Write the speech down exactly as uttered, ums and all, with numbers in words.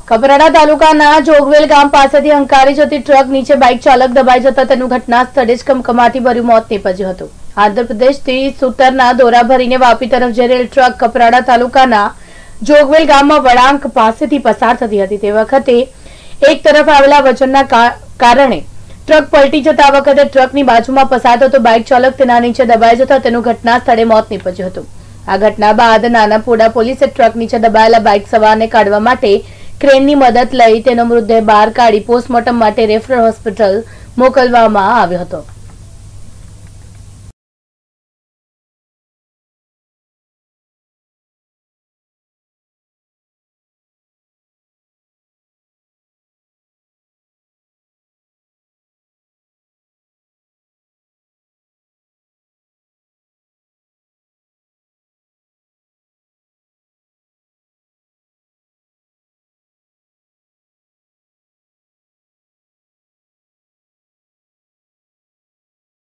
કપરાડા તાલુકાના જોગવેલ ગામ પાસેથી હંકારી જતી ટ્રક નીચે બાઇક ચાલક દબાઈ જતા તેનું ઘટના સ્થળે જ કમકમાટી ભર્યું મોત નીપજ્યું હતું। આંધ્રપ્રદેશથી સૂતરના દોરા ભરીને વાપી તરફ જઈ રહેલ ટ્રક કપરાડા તાલુકાના જોગવેલ ગામમાં વળાંક પાસેથી પસાર થતી હતી। તે વખતે એક તરફ આવેલા વજનના કારણે ટ્રક પલટી જતા આ વખતે ટ્રકની બાજુમાં પસાર થતો બાઇક ચાલક તેના નીચે દબાઈ જતા તેનું ઘટના સ્થળે મોત નીપજ્યું હતું। આ ઘટના બાદ નાનાપોડા પોલીસે ટ્રક નીચે દબાયેલા બાઇક સવારને કાઢવા માટે ક્રેનની મદદ લઈ તેનો મૃતદેહ બહાર કાઢી પોસ્ટમોર્ટમ માટે રેફરલ હોસ્પિટલ મોકલવામાં આવ્યો હતો।